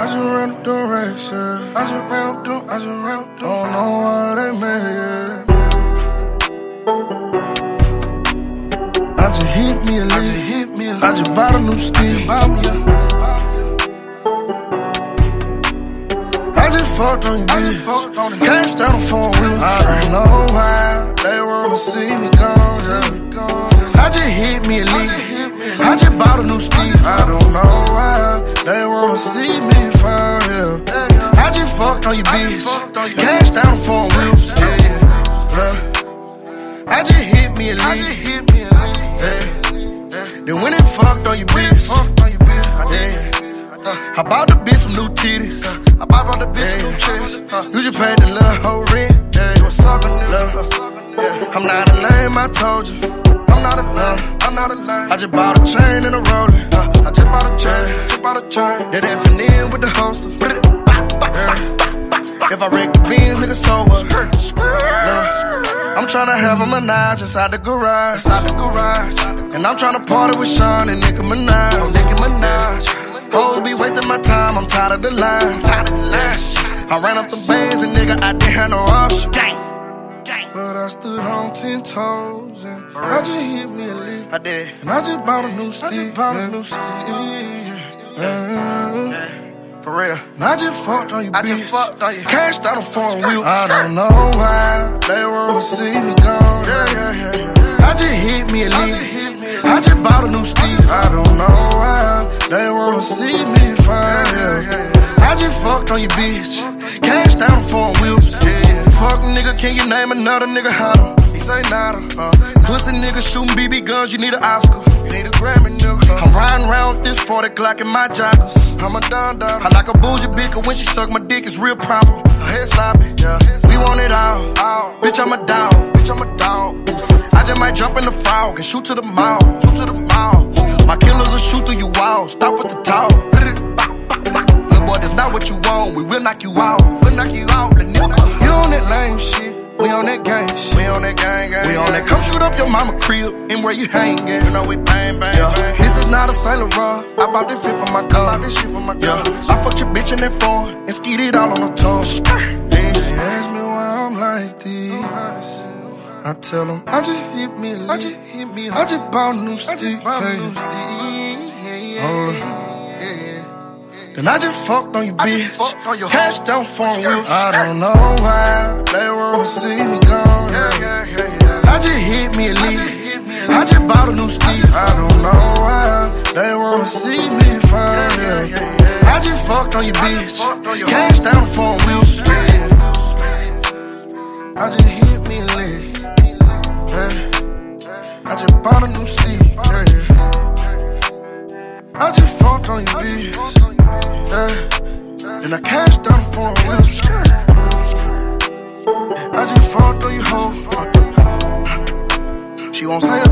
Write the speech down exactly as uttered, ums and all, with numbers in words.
I just ran up the racks, yeah. I just ran up the, I just ran up the. Don't know why they made it. I just hit me a lick. I just hit me a lick. I just bought a new stick. Bought me a. I just fucked on you, bitch. Cashed out on four wheels. I don't know why they wanna see me gone, yeah. I just hit me a lick. I just bought a new stick. I don't know why they wanna see me fall, yeah. I just fucked on you, bitch. Cashed out on four wheels, yeah, yeah. I just hit me a lick. Yeah. Then when it fucked on you, bitch, yeah. I bought the bitch some new titties. I bought the bitch some new chicks. You just paid the little hoe rent. Yeah, what's up, love? Yeah. I'm not a lame, I told you. I'm not a lame, I'm not a lame. I just bought a chain and a roller. Uh, I just bought a chain, just bought a chain. That F and N with the holster. Yeah. If I wreck the beans, nigga, so what? Look, I'm tryna have a menage inside the garage, inside the garage. And I'm tryna party with Sean and Nicki Minaj, oh, Nicki Minaj. Hoes be wasting my time, I'm tired of the line, I'm tired of the line. I ran up the bands and nigga, I didn't have no option. But I stood on ten toes and I just hit me a lick. I did. And I just bought a new stick. I just bought a new stick. Yeah. Yeah. For real. And I just fucked on you, I bitch. Just fucked on you. Cashed out on four wheels. I don't know why they wanna see me gone. Yeah, yeah, yeah, yeah. I just hit me a lick. I just bought a new stick. I don't know why they wanna see me fall, yeah, yeah, yeah. I just fucked on you, bitch. Cashed out on four wheels, yeah. Fuck nigga, can you name another nigga hotter? He say nada, uh. Pussy nigga shooting B B guns, you need an Oscar. You need a Grammy, nigga. I'm riding around with this forty Glock in my joggers. I'm a dun dun. I like a bougie bitch, cause when she suck my dick, it's real proper. Her head sloppy, yeah. We want it all, all. Bitch, I'm a dog, bitch, I'm a dog. I just might jump in the frog and shoot to the mall, shoot to the mall. My killers will shoot through your walls, stop with the talk. Little boy, that's not what you want, we will knock you out, we'll knock you out. You on that lame shit, we on that gang shit. We on that gang, gang. We on that come shoot up your mama crib and where you hangin'. You know we bang, bang, yeah. Bang. This is not a Saint Laurent, I bought this shit for my car. I bought this shit for my car. Yeah. I fucked your bitch in that phone and skied it all on the tongue. They ask me why I'm like this. I tell them, I just hit me a lick. I just hit me a lick. I just bought a new stick. I just bought a new stick. Yeah, yeah, yeah. Then I just fucked on you, bitch. Cashed down four wheels. I don't know why they wanna see me gone. Yeah, yeah, yeah, yeah. I just hit me a lick. I just bought a new stick. I don't know why they wanna see me fall. Yeah, yeah, yeah. I just fucked on you, bitch. Cashed down four wheels. Yeah. I just hit me a lick. Yeah. I just bought a new stick, yeah. I just fucked on you, bitch, yeah. And I cashed down for a whip. I just fucked on you, hoe. She won't say a